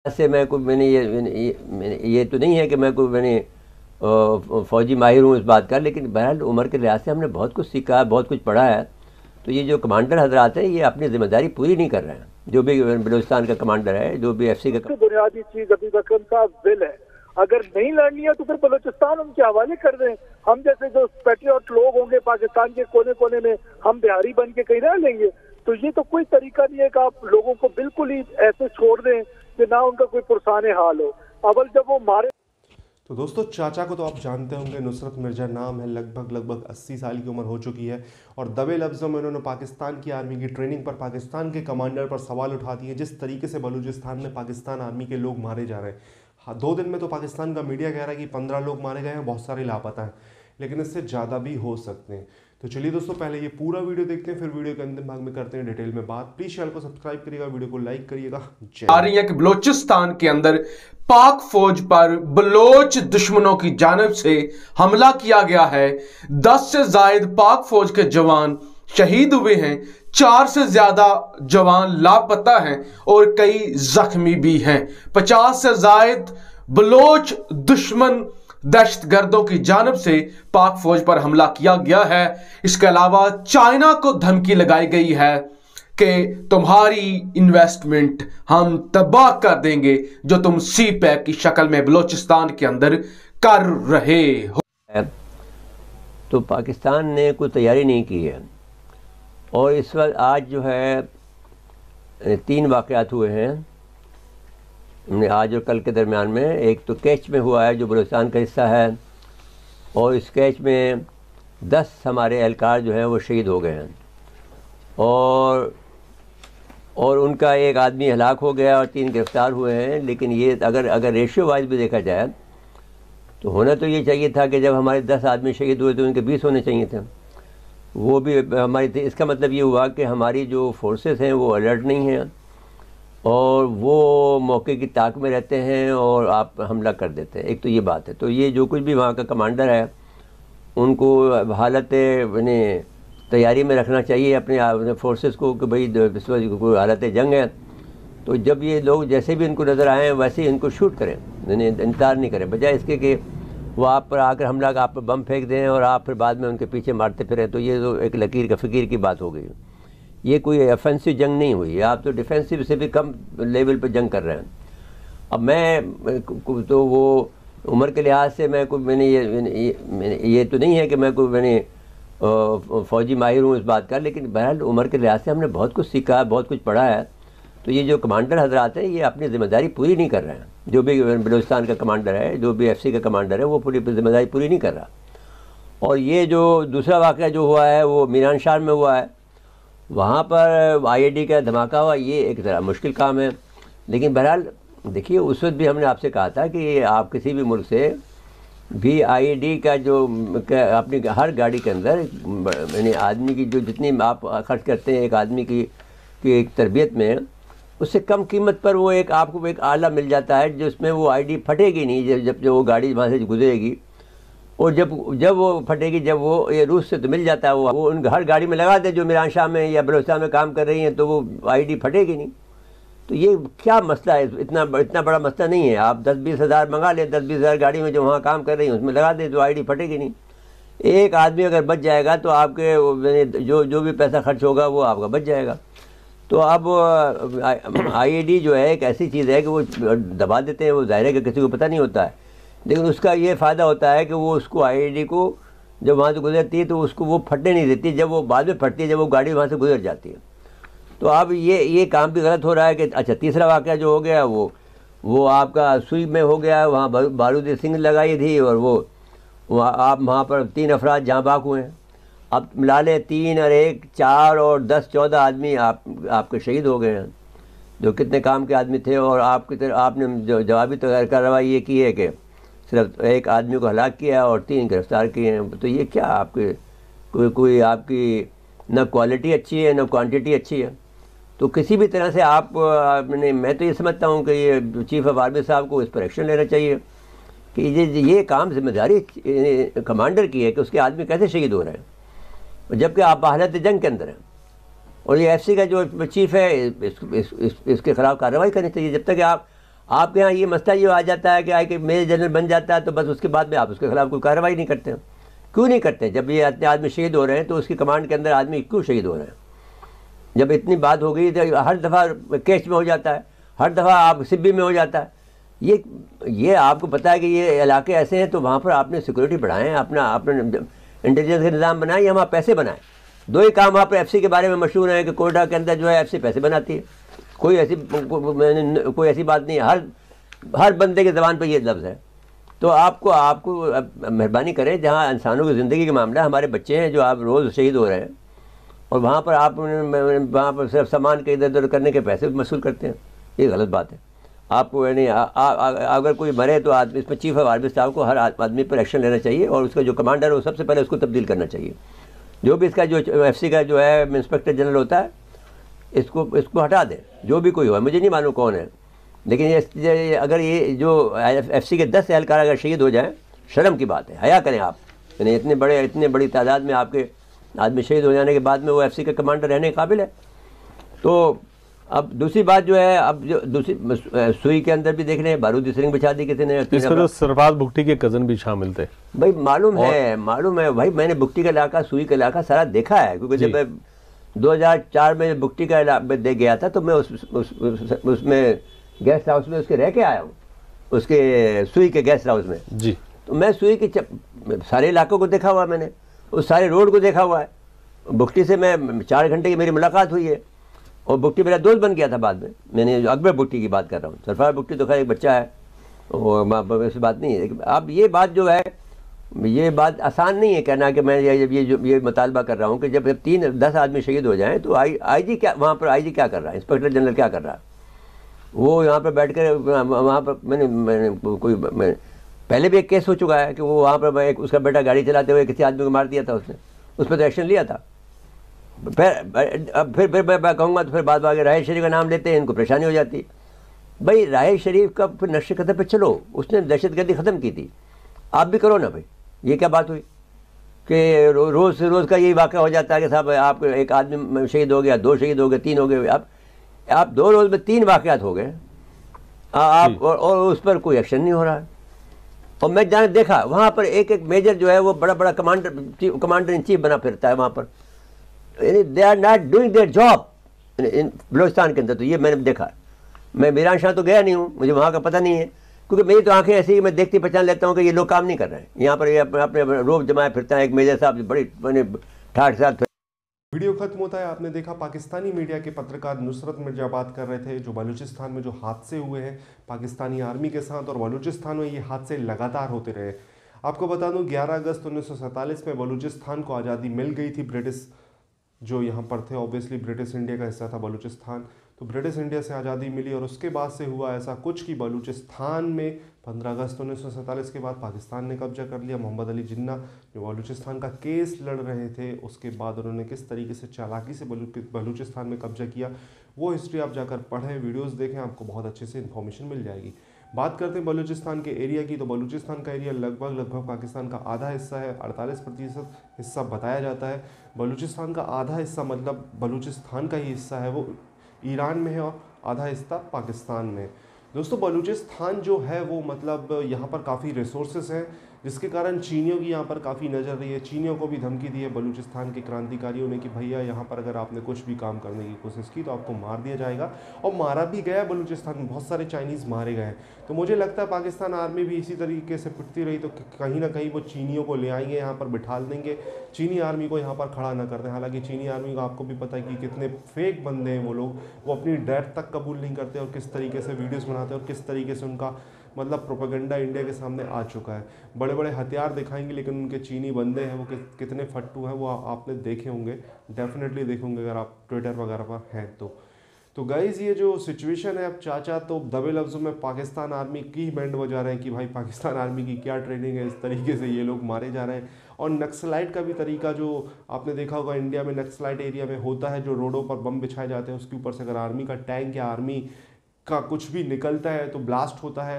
से मैं कोई ये तो नहीं है कि मैं कोई फ़ौजी माहिर हूँ इस बात का, लेकिन बहरहाल उम्र के लिहाज से हमने बहुत कुछ सीखा है, बहुत कुछ पढ़ा है। तो ये जो कमांडर हजरात हैं ये अपनी ज़िम्मेदारी पूरी नहीं कर रहे हैं। जो भी बलूचिस्तान का कमांडर है, जो भी FC का बुनियादी चीज अभी अकरम साहब विल है। अगर नहीं लड़नी है तो फिर बलूचिस्तान उनके हवाले कर दें। हम जैसे जो पैट्रियट लोग होंगे पाकिस्तान के कोने कोने में, हम बिहारी बन के कहीं रह लेंगे। तो ये तो कोई तरीका नहीं है कि आप लोगों को बिल्कुल ही ऐसे छोड़ दें कि ना उनका कोई पुरसाने हाल हो। अवल जब वो मारे। तो दोस्तों, चाचा को तो आप जानते होंगे, नुसरत मिर्जा नाम है, लगभग 80 साल की उम्र हो चुकी है और दबे लफ्ज़ों में उन्होंने पाकिस्तान की आर्मी की ट्रेनिंग पर, पाकिस्तान के कमांडर पर सवाल उठा दिए। जिस तरीके से बलूचिस्तान में पाकिस्तान आर्मी के लोग मारे जा रहे हैं, हाँ 2 दिन में तो पाकिस्तान का मीडिया कह रहा है कि 15 लोग मारे गए हैं, बहुत सारे लापता हैं, लेकिन इससे ज़्यादा भी हो सकते हैं। तो चलिए दोस्तों, पहले ये पूरा वीडियो देखते हैं, फिर वीडियो के अंतिम भाग में करते हैं डिटेल में बात। प्लीज चैनल को सब्सक्राइब करिएगा, वीडियो को लाइक करिएगा। आ रही है कि बलोचिस्तान के अंदर पाक फौज पर बलोच दुश्मनों की जानिब से हमला किया गया है। 10 से जायद पाक फौज के जवान शहीद हुए हैं, 4 से ज्यादा जवान लापता हैं और कई जख्मी भी हैं। 50 से जायद बलोच दुश्मन दहशतगर्दों की जानिब से पाक फौज पर हमला किया गया है। इसके अलावा चाइना को धमकी लगाई गई है कि तुम्हारी इन्वेस्टमेंट हम तबाह कर देंगे जो तुम CPEC की शक्ल में बलोचिस्तान के अंदर कर रहे हो। तो पाकिस्तान ने कोई तैयारी नहीं की है और इस वक्त आज जो है 3 वाक़यात हुए हैं आज और कल के दरमियान में। एक तो कैच में हुआ है जो बलूचिस्तान का हिस्सा है, और इस कैच में 10 हमारे एहलकार जो हैं वो शहीद हो गए हैं और उनका एक आदमी हलाक हो गया और 3 गिरफ्तार हुए हैं। लेकिन ये अगर रेशियो वाइज भी देखा जाए तो होना तो ये चाहिए था कि जब हमारे 10 आदमी शहीद हुए तो उनके 20 होने चाहिए थे, वो भी हमारी। इसका मतलब ये हुआ कि हमारी जो फोर्सेस हैं वो अलर्ट नहीं हैं और वो मौके की ताक में रहते हैं और आप हमला कर देते हैं। एक तो ये बात है। तो ये जो कुछ भी वहाँ का कमांडर है उनको हालत तैयारी में रखना चाहिए अपने फोर्सेस को कि भाई कोई हालत जंग है तो जब ये लोग जैसे भी इनको नज़र आएँ वैसे ही इनको शूट करें, इंतज़ार नहीं करें, बजाय इसके कि वो आप पर आकर हमला आप पर बम फेंक दें और आप फिर बाद में उनके पीछे मारते फिरें। तो ये तो एक लकीर का फ़कीर की बात हो गई। ये कोई ऑफेंसिव जंग नहीं हुई, आप तो डिफेंसिव से भी कम लेवल पर जंग कर रहे हैं। अब मैं तो वो उम्र के लिहाज से मैं कोई ये तो नहीं है कि मैं कोई फ़ौजी माहिर हूँ इस बात का, लेकिन बहरहाल उम्र के लिहाज से हमने बहुत कुछ सीखा है, बहुत कुछ पढ़ा है। तो ये जो कमांडर हजरात हैं ये अपनी ज़िम्मेदारी पूरी नहीं कर रहे हैं। जो भी बलूचिस्तान का कमांडर है, जो भी FC का कमांडर है, वो पूरी ज़िम्मेदारी पूरी नहीं कर रहा। और ये जो दूसरा वाक़या जो हुआ है वो मीरान शाह में हुआ है, वहाँ पर IED का धमाका हुआ। ये एक ज़रा मुश्किल काम है, लेकिन बहरहाल देखिए उस वक्त भी हमने आपसे कहा था कि आप किसी भी मुल्क से भी IED का जो अपनी हर गाड़ी के अंदर यानी आदमी की जो जितनी आप खर्च करते हैं एक आदमी की एक तरबियत में, उससे कम कीमत पर वो आपको एक आला मिल जाता है जिसमें वो ID फटेगी नहीं जब वो गाड़ी वहाँ से गुजरेगी। और जब वो फटेगी, जब वो ये रूस से तो मिल जाता है, वो उन हर गाड़ी में लगा दे जो मीरान शाह में या बलूचिस्तान में काम कर रही हैं, तो वो ID फटेगी नहीं। तो ये क्या मसला है? इतना बड़ा मसला नहीं है। आप 10-20 हज़ार मंगा लें, 10-20 हज़ार गाड़ी में जो वहाँ काम कर रही हैं उसमें लगा दें तो ID फटेगी नहीं। एक आदमी अगर बच जाएगा तो आपके जो भी पैसा खर्च होगा वो आपका बच जाएगा। तो अब IED जो है एक ऐसी चीज़ है कि वो दबा देते हैं, वो ज़ाहिर है कि किसी को पता नहीं होता है, लेकिन उसका ये फ़ायदा होता है कि वो उसको IED को जब वहाँ से गुजरती है तो उसको वो फटने नहीं देती, जब वो बाद में फटती है जब वो गाड़ी वहाँ से गुजर जाती है। तो अब ये काम भी गलत हो रहा है कि अच्छा तीसरा वाक़या जो हो गया वो आपका सुई में हो गया, वहाँ बारूदी सिंह लगाई थी और आप वहाँ पर 3 अफराद जहाँ बाक हुए हैं। अब मिला लें 3 और 1 4 और 10-14 आदमी आपके शहीद हो गए हैं जो कितने काम के आदमी थे। और आपने जो जवाबी कार्रवाई ये की है कि सिर्फ एक आदमी को हलाक किया और 3 गिरफ्तार किए हैं। तो ये क्या आपके कोई आपकी न क्वालिटी अच्छी है न क्वांटिटी अच्छी है। तो किसी भी तरह से मैं तो ये समझता हूँ कि ये चीफ ऑफ आर्मी साहब को इस पर एक्शन लेना चाहिए कि ये काम जिम्मेदारी कमांडर की है कि उसके आदमी कैसे शहीद हो रहे हैं जबकि आप हालत जंग के अंदर हैं। और ये FC का जो चीफ है इसके ख़िलाफ़ कार्रवाई करनी चाहिए। जब तक आपके यहाँ ये मसला ये आ जाता है कि आके मेजर जनरल बन जाता है तो बस उसके बाद में आप उसके खिलाफ कोई कार्रवाई नहीं करते हैं। क्यों नहीं करते? जब ये इतने आदमी शहीद हो रहे हैं तो उसकी कमांड के अंदर आदमी क्यों शहीद हो रहे हैं? जब इतनी बात हो गई तो हर दफ़ा केच में हो जाता है, हर दफ़ा आप सिब्बी में हो जाता है। ये आपको पता है कि ये इलाके ऐसे हैं तो वहाँ पर आपने सिक्योरिटी बढ़ाएं, अपना इंटेलिजेंस का निज़ाम बनाएं या वहाँ पैसे बनाएं। दो ही काम वहाँ पर FC के बारे में मशहूर है कि कोयटा के अंदर जो है FC पैसे बनाती है। कोई ऐसी बात नहीं है, हर बंदे के ज़बान पर ये लफ्ज़ है। तो आपको मेहरबानी करें, जहाँ इंसानों की ज़िंदगी का मामला, हमारे बच्चे हैं जो आप रोज़ शहीद हो रहे हैं और वहाँ पर आप वहाँ पर सिर्फ सामान के इधर उधर करने के पैसे वसूल करते हैं, ये गलत बात है। आपको यानी अगर कोई मरे तो आदमी इसमें चीफ ऑफ आर्मी स्टाफ को हर आदमी पर एक्शन लेना चाहिए और उसका जो कमांडर है वो सबसे पहले उसको तब्दील करना चाहिए। जो भी इसका जो FC का जो है इंस्पेक्टर जनरल होता है इसको हटा दें, जो भी कोई हो, मुझे नहीं मालूम कौन है, लेकिन ये अगर ये जो FC के 10 एहलकार अगर शहीद हो जाएं, शर्म की बात है। हया करें आप, यानी इतने बड़ी तादाद में आपके आदमी शहीद हो जाने के बाद में वो FC का कमांडर रहने के काबिल है। तो अब दूसरी बात जो है, अब जो दूसरी सुई के अंदर भी देख रहे हैं बारूदी सिंह बिछा दी किसी ने। इसमें तो सरफराज बुगटी के कज़न भी शामिल थे भाई, मालूम है भाई, मैंने बुगटी का इलाका, सुई का इलाका सारा देखा है, क्योंकि जब मैं 2004 में बुगटी का इलाका दे गया था तो मैं उसमें गेस्ट हाउस में उसके रह के आया हूँ, उसके सुई के गेस्ट हाउस में जी। तो मैं सुई के सारे इलाकों को देखा हुआ, मैंने उस सारे रोड को देखा हुआ है। बुगटी से मैं 4 घंटे की मेरी मुलाकात हुई है और बुगटी मेरा दोस्त बन गया था बाद में। मैंने जो अकबर बुगटी की बात कर रहा हूँ, सरफराज बुगटी तो खैर एक बच्चा है और ऐसी बात नहीं है। अब ये बात जो है, ये बात आसान नहीं है कहना कि मैं ये मुतालबा कर रहा हूँ कि जब 10 आदमी शहीद हो जाएँ तो IG क्या, वहाँ पर IG क्या कर रहा है, इंस्पेक्टर जनरल क्या कर रहा है? वो यहाँ पर बैठ कर वहाँ पर मैंने पहले भी एक केस हो चुका है कि वो वहाँ पर उसका बेटा गाड़ी चलाते हुए किसी आदमी को मार दिया था, उसने उस पर तो एक्शन लिया था। फिर मैं कहूँगा तो फिर बाद में आगे राहल शरीफ का नाम लेते हैं, इनको परेशानी हो जाती है। भाई राहल शरीफ का फिर नक्शे कदम पे चलो, उसने दहशतगर्दी ख़त्म की थी, आप भी करो ना भाई। ये क्या बात हुई कि रोज़ से रोज़ का यही वाक़ा हो जाता है कि साहब आप एक आदमी शहीद हो गया, 2 शहीद हो गए, 3 हो गए। आप 2 रोज़ में 3 वाक़यात हो गए आप और उस पर कोई एक्शन नहीं हो रहा है। और मैं जाने देखा वहाँ पर एक मेजर जो है वो बड़ा कमांडर इन चीफ बना फिरता है वहाँ पर। They are not doing their job in Balochistan के अंदर। तो ये मैंने देखा। मैं मीरान शाह तो गया नहीं हूँ, मुझे वहाँ का पता नहीं है, क्योंकि मेरी तो आंखें ऐसी, मैं देखती पहचान लेता हूँ कि ये लोग काम नहीं कर रहे हैं। यहाँ पर ये अपने रोब जमाए फिरता है। एक मेजर साहब बड़ी ठाठ साथ। वीडियो खत्म होता है। आपने देखा पाकिस्तानी मीडिया के पत्रकार नुसरत मिर्जा बात कर रहे थे जो बलूचिस्तान में जो हादसे हुए हैं पाकिस्तानी आर्मी के साथ, और बलूचिस्तान में ये हादसे लगातार होते रहे। आपको बता दूं 11 अगस्त 1947 में बलूचिस्तान को आज़ादी मिल गई थी। ब्रिटिश जो यहाँ पर थे, ऑब्वियसली ब्रिटिश इंडिया का हिस्सा था बलूचिस्तान, तो ब्रिटिश इंडिया से आज़ादी मिली और उसके बाद से हुआ ऐसा कुछ कि बलूचिस्तान में 15 अगस्त 1947 के बाद पाकिस्तान ने कब्जा कर लिया। मोहम्मद अली जिन्ना जो बलूचिस्तान का केस लड़ रहे थे, उसके बाद उन्होंने किस तरीके से चालाकी से बलूचिस्तान में कब्जा किया, वो हिस्ट्री आप जाकर पढ़ें, वीडियोस देखें, आपको बहुत अच्छे से इन्फॉर्मेशन मिल जाएगी। बात करते हैं बलूचिस्तान के एरिया की, तो बलूचिस्तान का एरिया लगभग पाकिस्तान का आधा हिस्सा है, 48% हिस्सा बताया जाता है। बलूचिस्तान का आधा हिस्सा मतलब बलूचिस्तान का ही हिस्सा है वो ईरान में है और आधा हिस्सा पाकिस्तान में। दोस्तों बलूचिस्तान जो है वो मतलब यहाँ पर काफ़ी रिसोर्सेज हैं, जिसके कारण चीनियों की यहाँ पर काफ़ी नज़र रही है। चीनियों को भी धमकी दी है बलूचिस्तान के क्रांतिकारियों ने कि भैया यहाँ पर अगर आपने कुछ भी काम करने की कोशिश की तो आपको मार दिया जाएगा, और मारा भी गया। बलूचिस्तान में बहुत सारे चाइनीज़ मारे गए। तो मुझे लगता है पाकिस्तान आर्मी भी इसी तरीके से पिटती रही तो कहीं ना कहीं वो चीनियों को ले आएंगे, यहाँ पर बिठाल देंगे, चीनी आर्मी को यहाँ पर खड़ा ना कर दें। हालांकि चीनी आर्मी को आपको भी पता है कि कितने फेक बंदे हैं वो लोग, वो अपनी डेथ तक कबूल नहीं करते और किस तरीके से वीडियोस बनाते हैं और किस तरीके से उनका मतलब प्रोपेगेंडा इंडिया के सामने आ चुका है। बड़े बड़े हथियार दिखाएंगे लेकिन उनके चीनी बंदे हैं वो कितने फट्टू हैं वो आपने देखे होंगे, डेफिनेटली देखे होंगे अगर आप ट्विटर वगैरह पर हैं तो गाइज़ ये जो सिचुएशन है, अब चाचा तो दबे लफ्ज़ों में पाकिस्तान आर्मी की बैंड बजा रहे हैं कि भाई पाकिस्तान आर्मी की क्या ट्रेनिंग है, इस तरीके से ये लोग मारे जा रहे हैं। और नक्सलाइट का भी तरीका जो आपने देखा होगा इंडिया में नक्सलाइट एरिया में होता है, जो रोडों पर बम बिछाए जाते हैं, उसके ऊपर से अगर आर्मी का टैंक या आर्मी का कुछ भी निकलता है तो ब्लास्ट होता है।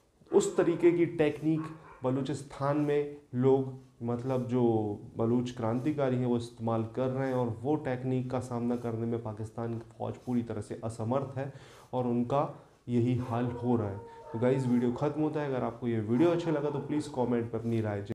उस तरीके की टेक्निक बलूचिस्तान में लोग मतलब जो बलूच क्रांतिकारी हैं वो इस्तेमाल कर रहे हैं, और वो टेक्निक का सामना करने में पाकिस्तान की फ़ौज पूरी तरह से असमर्थ है और उनका यही हाल हो रहा है। तो गाइस वीडियो खत्म होता है। अगर आपको ये वीडियो अच्छा लगा तो प्लीज़ कमेंट पर अपनी राय